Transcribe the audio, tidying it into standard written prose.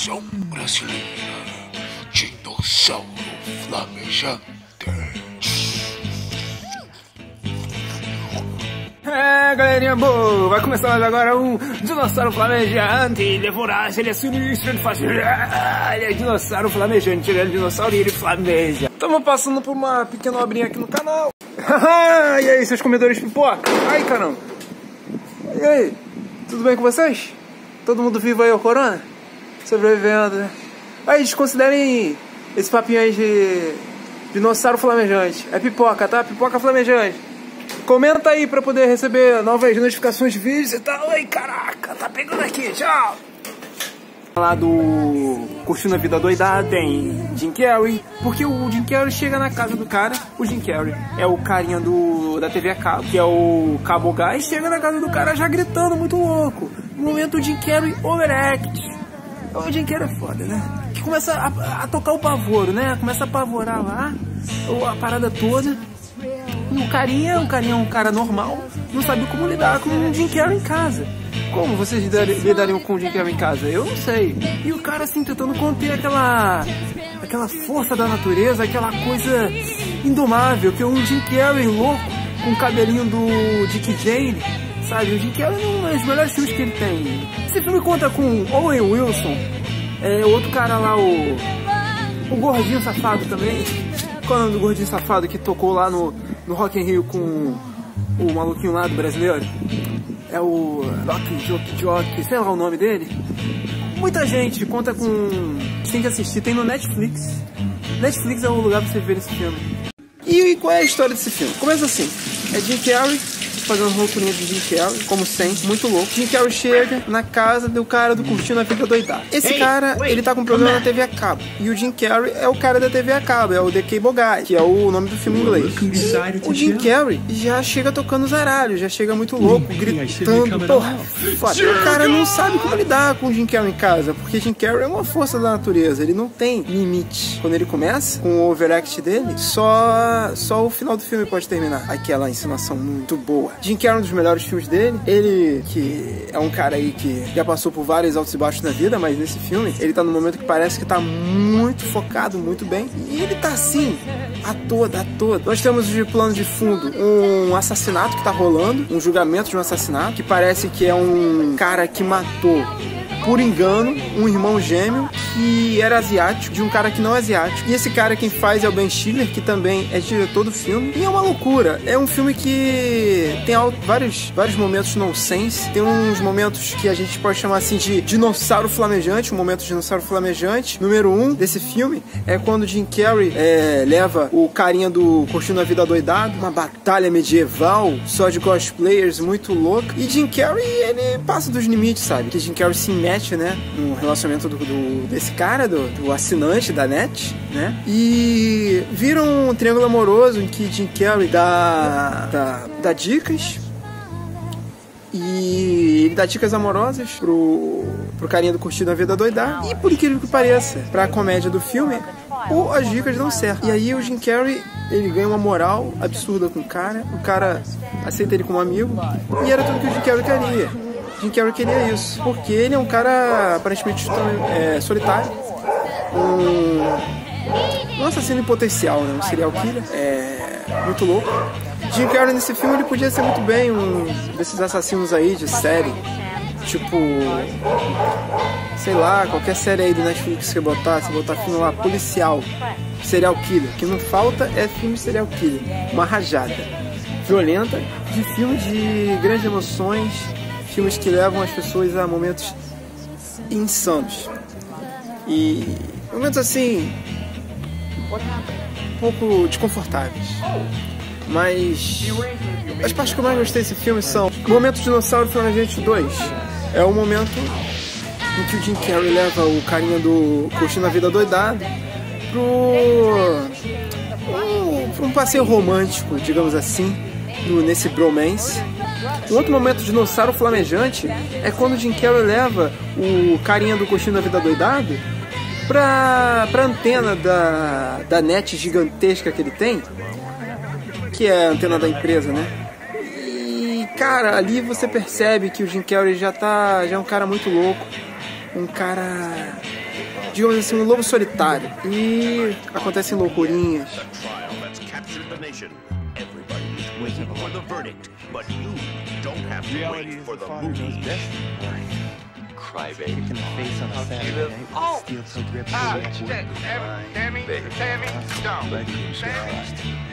Versão brasileira, Dinossauro Flamejante. Galerinha boa, vai começar agora um Dinossauro Flamejante. Ele é voraz, ele é sinistro, ele faz... Ele é dinossauro flamejante, ele é dinossauro e ele flameja. Estamos passando por uma pequena obrinha aqui no canal. E aí, seus comedores de pipoca? Ai, caramba. E aí, tudo bem com vocês? Todo mundo vivo aí ao corona? Sobrevivendo, né? Aí, desconsiderem esse papinho aí de dinossauro flamejante. É pipoca, tá? Pipoca flamejante. Comenta aí pra poder receber novas notificações de vídeos e tal. Ai, caraca, tá pegando aqui, tchau! Lá do Curtindo a Vida Doidada tem Jim Carrey, porque o Jim Carrey chega na casa do cara. O Jim Carrey é o carinha da TV a cabo, que é o Cabo Guy, chega na casa do cara já gritando muito louco. No momento o Jim Carrey overact. O Jim Carrey é foda, né? Que começa a tocar o pavoro, né? Começa a apavorar lá a parada toda. E o carinha é um cara normal, não sabe como lidar com o Jim Carrey em casa. Como vocês lidariam com o Jim Carrey em casa? Eu não sei. E o cara assim tentando conter aquela força da natureza, aquela coisa indomável, que é um Jim Carrey louco, com o cabelinho do Dick Jane, sabe? O Jim Carrey é um dos melhores filmes que ele tem. Esse filme conta com Owen Wilson, outro cara lá, o gordinho safado também. Qual é o nome do gordinho safado que tocou lá no Rock in Rio com o maluquinho lá do brasileiro? É o Jock, sei lá o nome dele. Muita gente conta com... Tem que assistir, tem no Netflix. Netflix é o lugar pra você ver esse filme. E qual é a história desse filme? Começa assim, é Jim Carrey fazendo loucurinha de Jim Carrey, como sempre, muito louco. Jim Carrey chega na casa do cara do Curtindo a Vida Doidada. Esse cara, ele tá com um programa na TV a cabo. E o Jim Carrey é o cara da TV a cabo, é o The Cable Guy, que é o nome do filme em inglês. E o Jim Carrey já chega tocando os aralhos, já chega muito louco, gritando. Porra, foda. O cara não sabe como lidar com o Jim Carrey em casa, porque Jim Carrey é uma força da natureza, ele não tem limite. Quando ele começa, com o overact dele, só o final do filme pode terminar. Aquela encenação muito boa. Jim Carrey é um dos melhores filmes dele. Ele, que é um cara aí que já passou por vários altos e baixos na vida, mas nesse filme, ele tá num momento que parece que tá muito focado, muito bem. E ele tá assim, a toda. Nós temos de plano de fundo um assassinato que tá rolando, um julgamento de um assassinato, que parece que é um cara que matou por engano um irmão gêmeo que era asiático, de um cara que não é asiático. E esse cara quem faz é o Ben Stiller, que também é diretor do filme. E é uma loucura. É um filme que tem vários momentos nonsense. Tem uns momentos que a gente pode chamar assim de dinossauro flamejante. Um momento de dinossauro flamejante. Número 1 desse filme é quando Jim Carrey leva o carinha do Curtindo a Vida Doidado, uma batalha medieval só de cosplayers muito louca. E Jim Carrey, ele passa dos limites, sabe? Que Jim Carrey se mete, né, no relacionamento desse cara, do assinante da net, né, e vira um triângulo amoroso em que Jim Carrey dá dicas, e ele dá dicas amorosas pro carinha do Curtindo a Vida Doidada, e por incrível que pareça, pra comédia do filme, as dicas dão certo. E aí o Jim Carrey, ele ganha uma moral absurda com o cara aceita ele como amigo, e era tudo que o Jim Carrey queria. Jim Carrey queria isso, porque ele é um cara aparentemente solitário, um assassino em potencial, né? Um serial killer, muito louco. Jim Carrey nesse filme ele podia ser muito bem um desses assassinos aí de série, tipo, sei lá, qualquer série aí do Netflix que você botar filme lá, policial, serial killer, o que não falta é filme de serial killer, uma rajada violenta de filme de grandes emoções, filmes que levam as pessoas a momentos insanos. E momentos assim, um pouco desconfortáveis. Mas as partes que eu mais gostei desse filme são o momento Dinossauro Flamejante 2. É o momento em que o Jim Carrey leva o carinha do Curtindo a Vida Doidado pra um passeio romântico, digamos assim, nesse bromance. Um outro momento dinossauro flamejante é quando o Jim Carrey leva o carinha do Curtindo a Vida Doidado pra antena da net gigantesca que ele tem, que é a antena da empresa, né? E, cara, ali você percebe que o Jim Carrey já é um cara muito louco, um cara digamos assim, um lobo solitário. E acontecem loucurinhas. Tammy, don't.